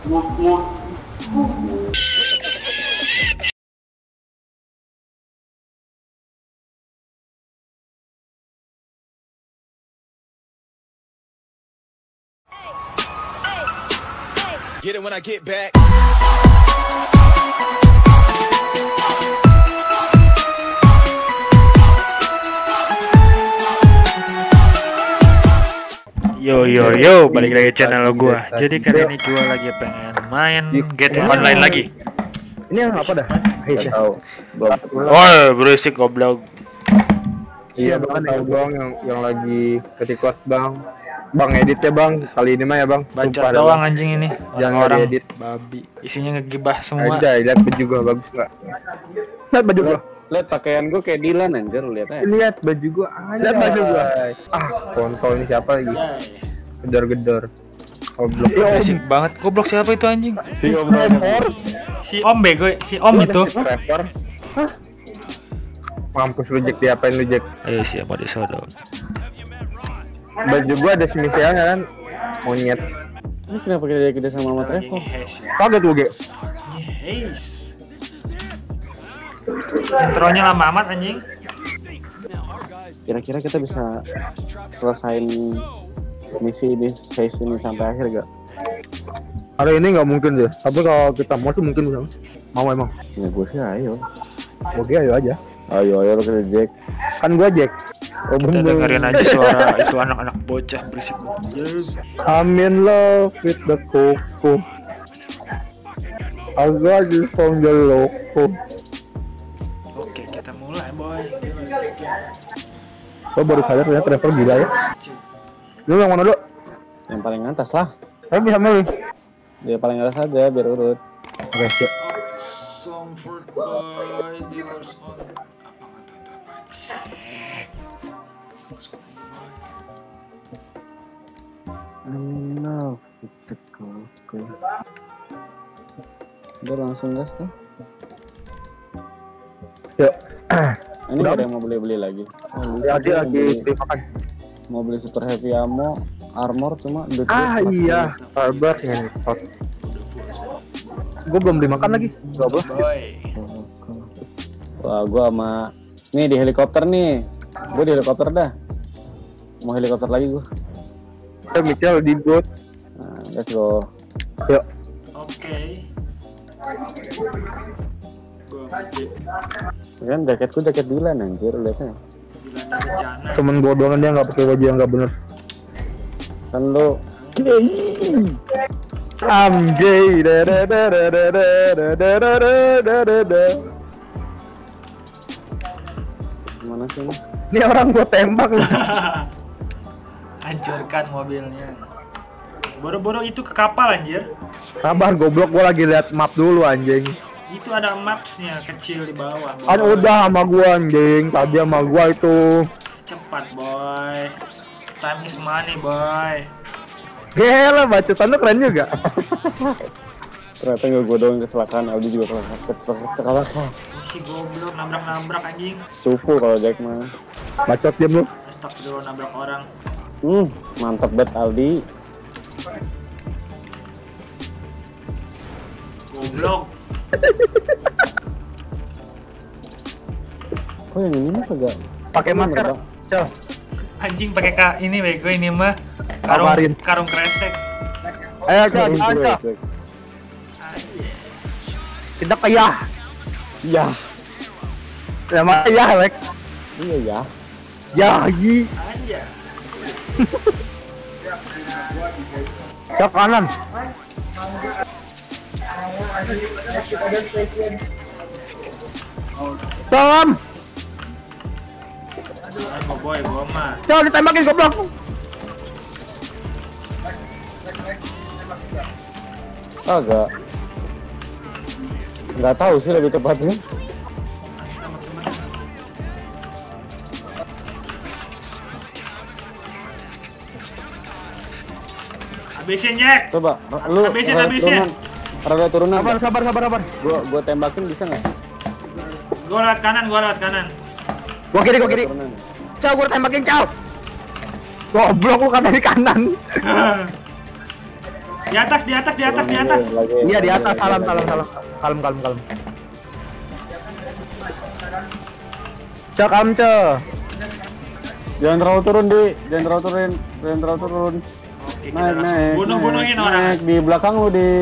Get it when I get back. Yo, balik lagi channel gua. Jadi kali ini gua lagi pengen main GTA Online lagi. Ini yang apa dah? Oh, berisik goblok. Iya bang, tahu bang yang lagi ketikot bang. Bang edit ya bang, kali ini mah ya bang. Bacot doang anjing ini. Jangan Orang diedit. babi. Isinya ngegibah semua. Aja, lihat baju gua bagus nggak? Lihat baju gua. Lihat pakaian gua kayak Dylan anjir, lihat aja. Lihat baju gua. Lihat baju gua. Kontol ini siapa lagi? Gedor-gedor. Goblok. Berisik banget. Goblok siapa itu anjing? Si Om Rapper. Si Om bego, si Om itu. Rapper. Hah? Mampus lu Jack, diapain lu Jack? Eh, siapa di sodo? Baju gua ada semisalnya kan. Monyet. Ini kenapa kita gede sama Mama Trevo? Kaget lu, Ge. Yes. Intronya lama amat anjing. Kira-kira kita bisa selesain misi ini sesi ini sampai akhir gak? Hari ini nggak mungkin deh. Tapi kalau kita mau sih mungkin bisa. Mau emang. Ya gue sih ayo. Oke, ayo aja. Ayo lu ke Jack. Kan gua Jack. Oh, Kita dengerin aja suara itu anak-anak bocah berisik banget. I'm in love with the coco. I got you from the loco. Oke, kita mulai, boy. Gua baru sadar ternyata Trevor gila ya. Lu yang mana dulu? Yang paling atas lah. Tapi bisa milih. Dia paling atas aja biar urut. Oke, siap. Song for boy, dealers on. I'm in love with the coco. Udah langsung gas tuh. Yuk. Ini Udah. ada yang mau beli-beli lagi. Ya, dia lagi makan. Mau beli super heavy ammo, armor cuma duit. Iya, sabar ya. Gua belum beli makan lagi. Goblok. Boy. Wah, gua sama nih di helikopter nih. Gua di helikopter dah. Mau helikopter lagi gua. Kita mikir di boat. Nah, let's go. Yuk. Oke. Gua ngecek. Kan jaketku jaket Dylan anjir, lihatnya. Dilanda bencana. Temen gua doang dia nggak pakai baju yang nggak bener. Kan lu I'm gay. mana sih ini? Ini orang gua tembak lu. Hancurkan mobilnya. Boro-boro itu ke kapal anjir. Sabar goblok, gua lagi lihat map dulu anjing. Itu ada mapsnya kecil di bawah. Kan boy. udah sama gua anjing, tadi sama gua itu. Cepat boy. Time is money boy. Gila, bacotan lu keren juga. Ternyata nggak gua doang kecelakaan, Aldi juga kecelakaan. Si goblok nabrak-nabrak anjing. Supu kalau Jack mah. Bacot diam lu. Astagfirullah nabrak orang. Mantap bet Aldi. Goblok. Oh yang ini mah kagak Pakai masker. Cel. Anjing pakai ini bego ini mah. Kabarin. Karung kresek. Ayo, Cel. Kita kaya. Ya. Sama ya, Lek. Iya ya. Ya, yi. Aja. Ke kanan. Salam. Aduh boy, gua mah. Cel, ditembakin goblok. Kagak. Nggak tahu sih lebih tepatnya. Habisin Jack. Coba lu Habisin. Rada turunan. Sabar. Gua tembakin bisa nggak? Gua lewat kanan. Gua kiri. Turunan. Cel, gua tembakin, Cel. Goblok lu kan dari kanan. Di atas, di atas, di atas, di atas. Iya di atas, salam. Kalem. Cok, kalem, Cok. Jangan terlalu turun, Di. Jangan terlalu turun. Oke, kita langsung bunuhin orang. Naik di belakang lu, Di.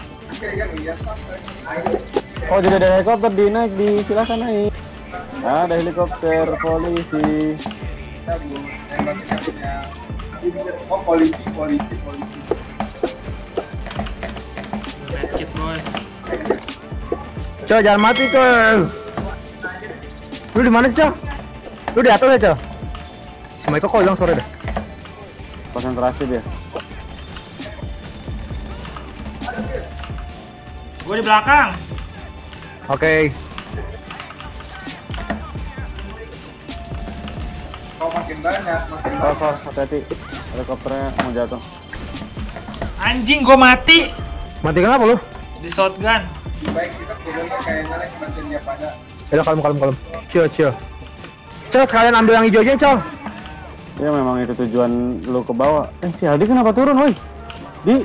Oh, jadi ada helikopter, Di. Naik, Di. Silakan naik. Ada helikopter polisi. Oh, polisi. Medkit boy. Cok, jangan mati, Cok. Lu di mana sih, Cok? Lu di atas ya, Cok? Si Michael kok hilang sore dah. Konsentrasi dia. Gue di belakang. Oke. Kalau makin banyak, Oh, hati-hati. Helikopternya mau jatuh. Anjing, gue mati Mati kenapa lu? di shotgun. baik kita turunnya kayaknya lagi bantuin dia pada. Ya kalem. Chill. Cok, sekalian ambil yang hijaunya, Cok. Ya memang itu tujuan lu ke bawah. Si Aldi kenapa turun, woi? Di.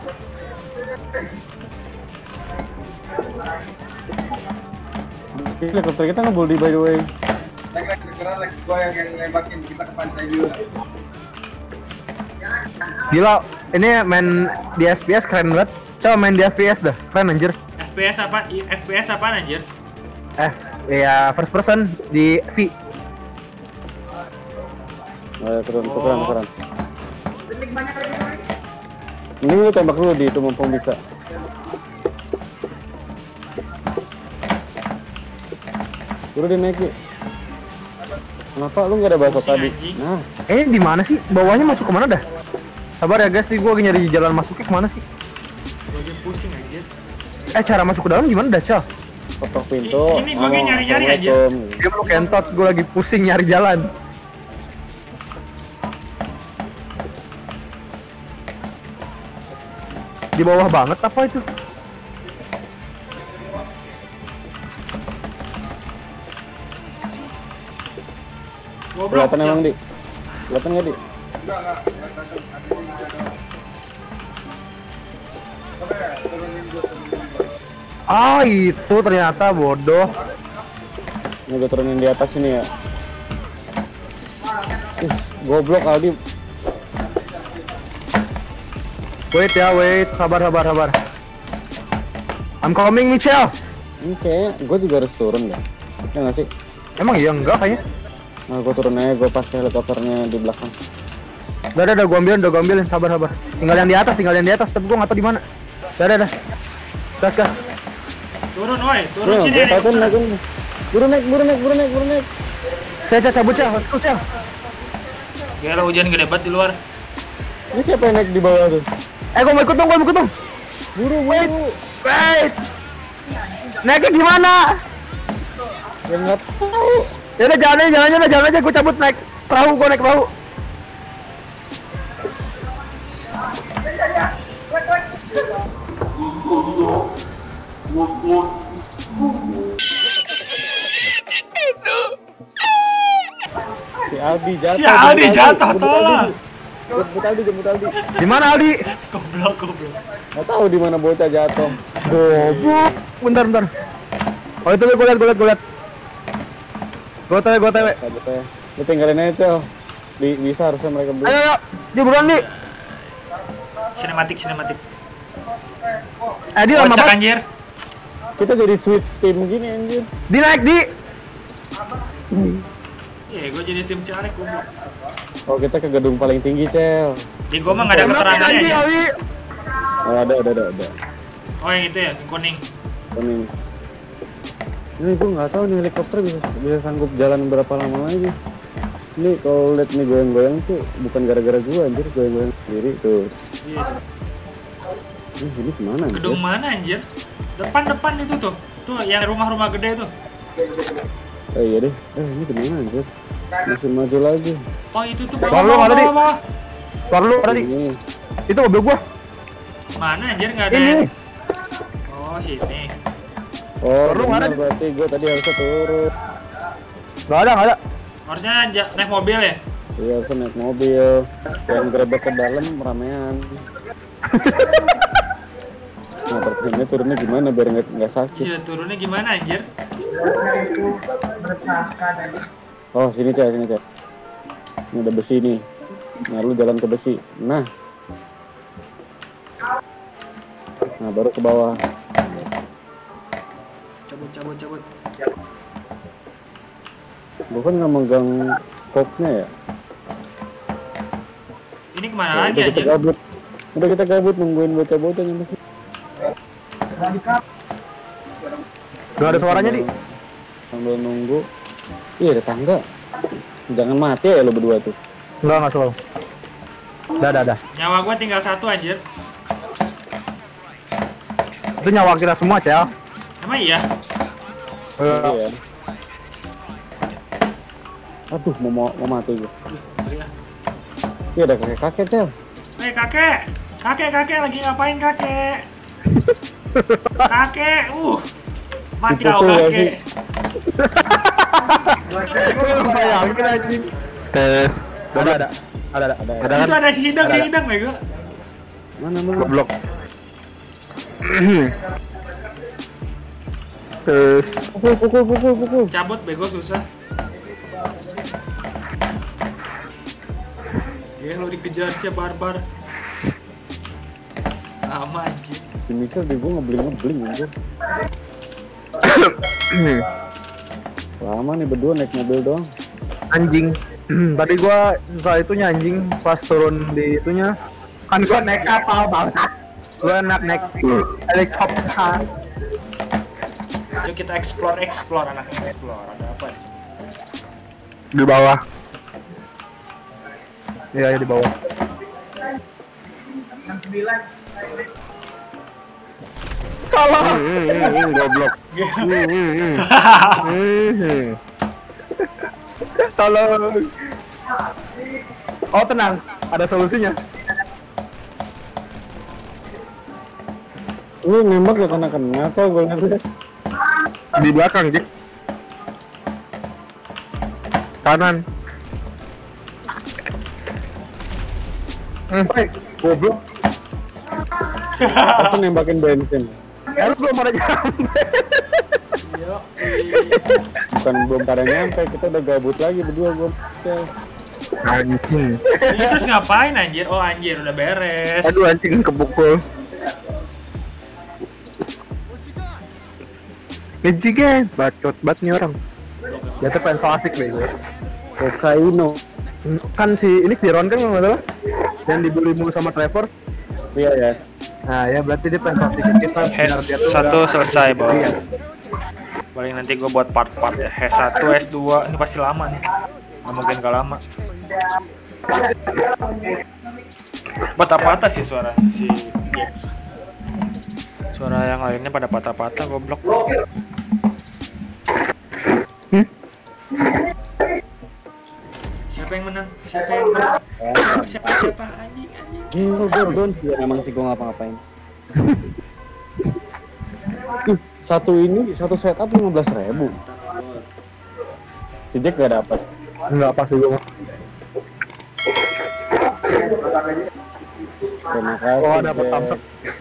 Helikopter kita ngebul di by the way. Lagi gua yang nembakin kita ke pantai dulu. Gila, ini main di FPS keren banget. Coba main di FPS dah, keren anjir. FPS apa anjir? Ya first person di V. Oh, keren. Ini lu tembak dulu di itu mumpung bisa. Udah dinaiki. Kenapa lu nggak ada bakso tadi? Anjing. Nah, Di mana sih? Bawahnya masuk kemana dah? Sabar ya guys, nih gua lagi nyari jalan masuknya kemana sih? Gue aja pusing anjir. Cara masuk ke dalam gimana dah, Cok? ketok pintu. Ini gua kayak nyari-nyari aja. Assalamualaikum. Dia mau kentot, gua lagi pusing nyari jalan. Di bawah banget apa itu? Goblok. Kelihatan emang, Di? Kelihatan nggak, Di? Itu ternyata bodoh. Ini gue turunin di atas ini ya. Goblok Aldi. Wait, sabar. I'm coming, Michelle. Ini kayaknya gue juga harus turun deh. Ya nggak sih? Emang iya enggak kayaknya. Nah, gue turun aja, gue pas helikopternya di belakang. Udah gua ambilin, sabar. Tinggal yang di atas, tapi gua nggak tahu di mana. Udah. Gas. Turun woi, turun sini. Buru naik. Saya cabut, Cel. Gila hujan gede banget di luar. Ini siapa yang naik di bawah tuh? Gua mau ikut dong. Buru. Wait. Naiknya gimana? Ya nggak tahu. Ya udah jalan aja, gua cabut naik perahu. Si Aldi jatuh. Tolong. Jemput Aldi. Di mana Aldi? Goblok. Nggak tahu di mana bocah jatuh. Goblok. Bentar. Oh itu gua liat. Gua tahu. Cabut aja. Lu tinggalin aja, Cel. Bisa harusnya mereka beli. Ayo. Dia buruan, Di. Sinematik. Di lama Kocak banget. anjir. Kita jadi switch team gini anjir. Di naik, Di. Gue jadi tim si Arek goblok. Oh, kita ke gedung paling tinggi, Cel. Di gua mah enggak ada keterangannya aja. Aldi. Oh, ada. Oh, yang itu ya, yang kuning. Ini gue nggak tahu nih helikopter bisa sanggup jalan berapa lama lagi. Ini kalau lihat nih goyang-goyang tuh bukan gara-gara gue anjir, goyang-goyang sendiri tuh. Iya sih. Ini kemana anjir? Gedung mana anjir? Depan itu tuh. Tuh yang rumah-rumah gede tuh. Iya deh. Ini kemana anjir? Masih maju lagi. Oh, itu tuh Bawah. Suara lu tadi. Ini. Itu mobil gua. Mana anjir enggak ada. Ini. Oh, sini. Oh, Turun, benar, ada. berarti gue tadi harusnya turun. Nggak ada. Harusnya naik mobil ya. Iya, harusnya naik mobil. Yang gerebek ke dalam ramean. Ini turunnya gimana biar nggak sakit? Iya, turunnya gimana anjir? Oh, sini Cak, sini Cak. Ini ada besi nih. Nah, lu jalan ke besi. Nah, baru ke bawah. Cabut. Gua kan nggak megang koknya ya. Ini kemana Ya, lagi udah kita anjir? gabut. Udah kita gabut nungguin bocah-bocah yang masih. Nggak ada suaranya, Di. Sambil nunggu. Iya, ada tangga. Jangan mati ya lo berdua tuh. Nggak slow. Dah. Nyawa gua tinggal 1 anjir. Itu nyawa kita semua, Cel. Emang iya? Iya. Aduh, mau mati gue. Iya. Iya, ada kakek-kakek, Cel. Hei kakek lagi ngapain kakek? Kakek, mati kau Dipukul ya, kakek. Bayangin anjing. Tes. Ada. Itu ada si hidang bego. Mana? Goblok. Tes. Pukul. Cabut bego susah. Ya lo dikejar si barbar. Lama anjir. Si Mikal di gua ngebling anjir. Lama nih berdua naik mobil doang. Anjing. Tadi gua susah itunya anjing pas turun di itunya. Kan gua naik kapal banget. Gua naik helikopter. Yuk kita explore anak explore. Ada apa sih? Di bawah. Iya, di bawah. Salah. Goblok. Tolong. Oh, tenang, ada solusinya. Lu nembak ya kena atau gue ngeliat. Di belakang, Jack. Kanan. Goblok. Aku nembakin bensin. Lu belum ada nyampe. Yo. Bukan belum pada nyampe, kita udah gabut lagi berdua gua. Anjing. Ini terus ngapain anjir? Oh anjir udah beres. Aduh, anjing kepukul. Ngejigen, bacot banget nih orang. Dia tuh pengen so asik bego. Kokaino. Kan si ini Viron kan nggak salah yang dibully mulu sama Trevor. Iya ya. Nah ya berarti dia pengen so asik kita. Hes biar dia tuh 1 nggak- selesai bro. Iya. Paling nanti gue buat part-part ya. Hes 1, S2 ini pasti lama nih. Nggak mungkin gak lama. Patah-patah sih suaranya si James. Suara yang lainnya pada patah-patah goblok. Siapa yang menang? Siapa anjing. Gue ya, emang sih gue ngapa-ngapain. Satu setup 15.000. Si Jack gak dapet. Enggak pas juga. Terima kasih. Oh dapat Jack. thumbs up.